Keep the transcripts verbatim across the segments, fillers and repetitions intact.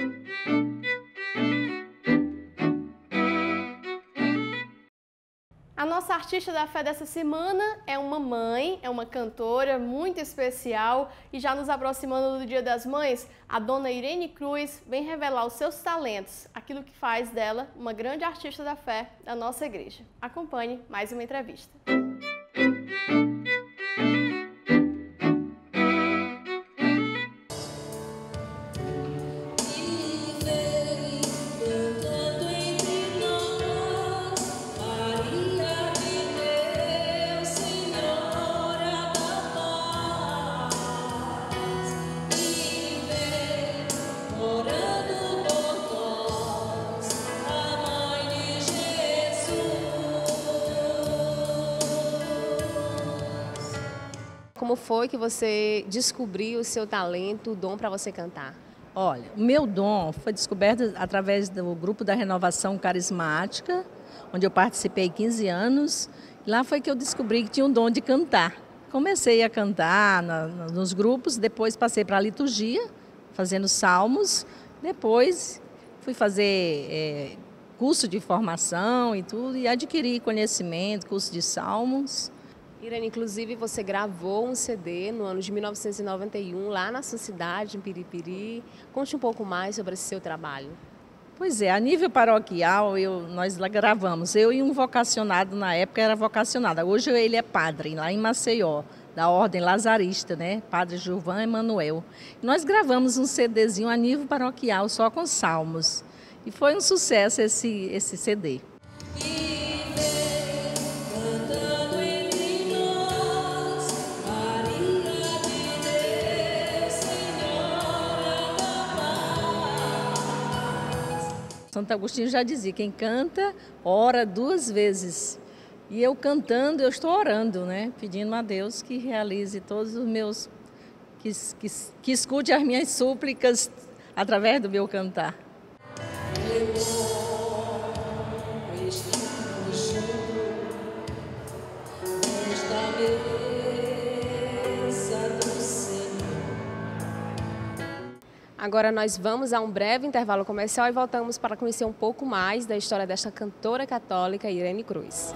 A nossa artista da fé dessa semana é uma mãe, é uma cantora muito especial e já nos aproximando do Dia das Mães, a dona Irene Cruz vem revelar os seus talentos, aquilo que faz dela uma grande artista da fé da nossa igreja. Acompanhe mais uma entrevista. Como foi que você descobriu o seu talento, o dom para você cantar? Olha, o meu dom foi descoberto através do grupo da Renovação Carismática, onde eu participei quinze anos. Lá foi que eu descobri que tinha um dom de cantar. Comecei a cantar na, nos grupos, depois passei para a liturgia, fazendo salmos. Depois fui fazer é, curso de formação e tudo, e adquiri conhecimento, curso de salmos. Irene, inclusive você gravou um C D no ano de mil novecentos e noventa e um, lá na sua cidade, em Piripiri. Conte um pouco mais sobre esse seu trabalho. Pois é, a nível paroquial, eu, nós lá gravamos. Eu e um vocacionado, na época era vocacionada. Hoje ele é padre, lá em Maceió, da Ordem Lazarista, né? Padre Gilvan Emanuel. Nós gravamos um CDzinho a nível paroquial, só com salmos. E foi um sucesso esse, esse C D. Santo Agostinho já dizia, quem canta, ora duas vezes. E eu cantando, eu estou orando, né? Pedindo a Deus que realize todos os meus, que, que, que escute as minhas súplicas através do meu cantar. Agora nós vamos a um breve intervalo comercial e voltamos para conhecer um pouco mais da história desta cantora católica Irene Cruz.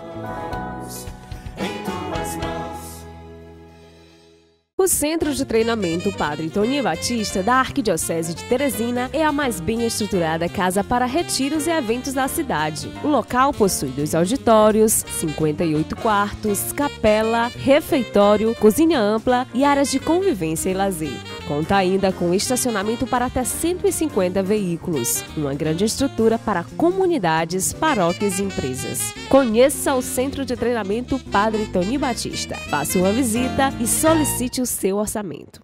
O Centro de Treinamento Padre Toninho Batista da Arquidiocese de Teresina é a mais bem estruturada casa para retiros e eventos da cidade. O local possui dois auditórios, cinquenta e oito quartos, capela, refeitório, cozinha ampla e áreas de convivência e lazer. Conta ainda com estacionamento para até cento e cinquenta veículos, uma grande estrutura para comunidades, paróquias e empresas. Conheça o Centro de Treinamento Padre Toninho Batista. Faça uma visita e solicite o seu orçamento.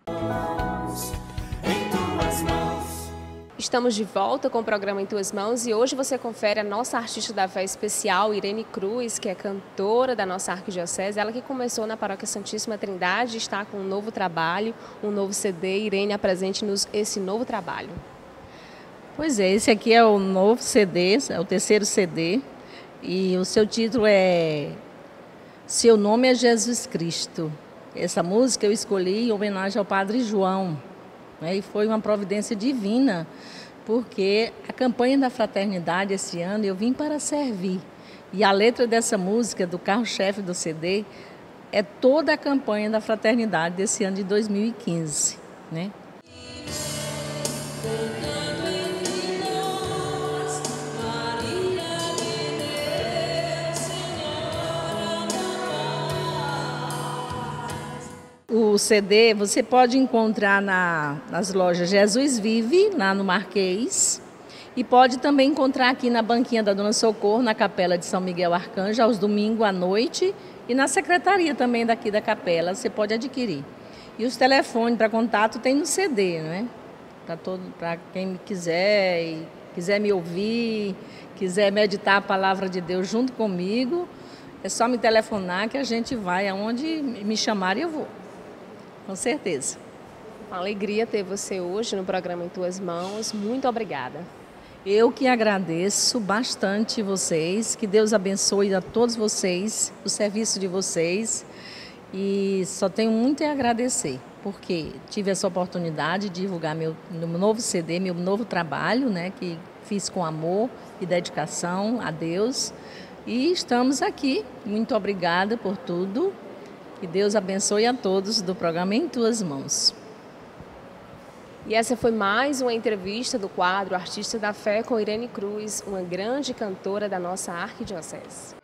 Estamos de volta com o programa Em Tuas Mãos e hoje você confere a nossa artista da fé especial, Irene Cruz, que é cantora da nossa arquidiocese. Ela que começou na Paróquia Santíssima Trindade, está com um novo trabalho, um novo C D. Irene, apresente-nos esse novo trabalho. Pois é, esse aqui é o novo C D, é o terceiro C D. E o seu título é Seu Nome é Jesus Cristo. Essa música eu escolhi em homenagem ao Padre João, né? E foi uma providência divina, porque a campanha da fraternidade esse ano eu vim para servir. E a letra dessa música, do carro-chefe do C D, é toda a campanha da fraternidade desse ano de dois mil e quinze, né? O C D você pode encontrar na, nas lojas Jesus Vive, lá no Marquês, e pode também encontrar aqui na banquinha da Dona Socorro, na Capela de São Miguel Arcanjo, aos domingos à noite, e na secretaria também daqui da capela, você pode adquirir. E os telefones para contato tem no C D, né? Para todo, para quem quiser, e quiser me ouvir, quiser meditar a palavra de Deus junto comigo, é só me telefonar que a gente vai aonde me chamarem eu vou. Com certeza. Uma alegria ter você hoje no programa Em Tuas Mãos. Muito obrigada. Eu que agradeço bastante vocês. Que Deus abençoe a todos vocês, o serviço de vocês. E só tenho muito a agradecer. porque tive essa oportunidade de divulgar meu, meu novo C D, meu novo trabalho, né, que fiz com amor e dedicação a Deus. E estamos aqui. Muito obrigada por tudo. Que Deus abençoe a todos do programa Em Tuas Mãos. E essa foi mais uma entrevista do quadro Artista da Fé com Irene Cruz, uma grande cantora da nossa arquidiocese.